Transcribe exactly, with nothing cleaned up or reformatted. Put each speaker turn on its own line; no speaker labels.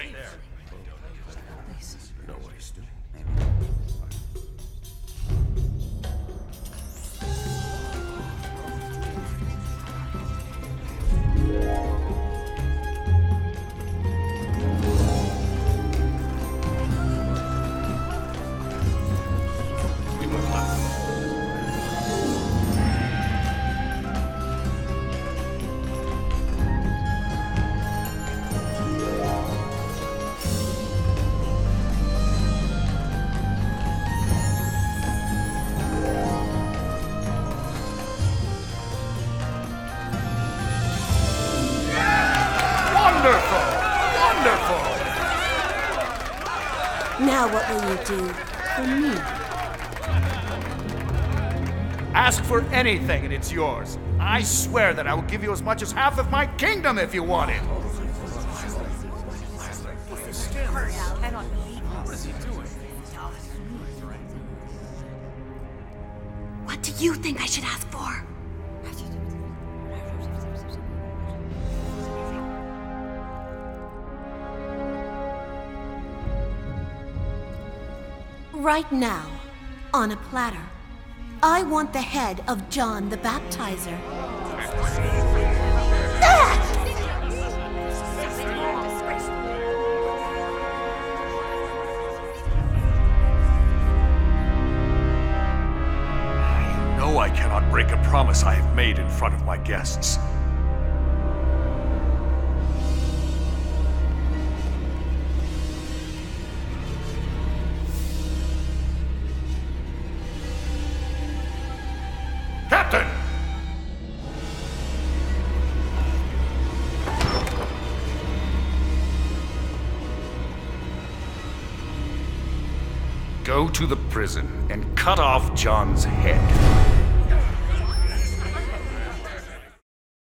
No waste. We must not. Wonderful! Wonderful!
Now what will you do for me?
Ask for anything and it's yours. I swear that I will give you as much as half of my kingdom if you want it.
What do you think I should ask for? Right now, on a platter, I want the head of John the Baptizer.
You know I cannot break a promise I have made in front of my guests. Captain! Go to the prison and cut off John's head.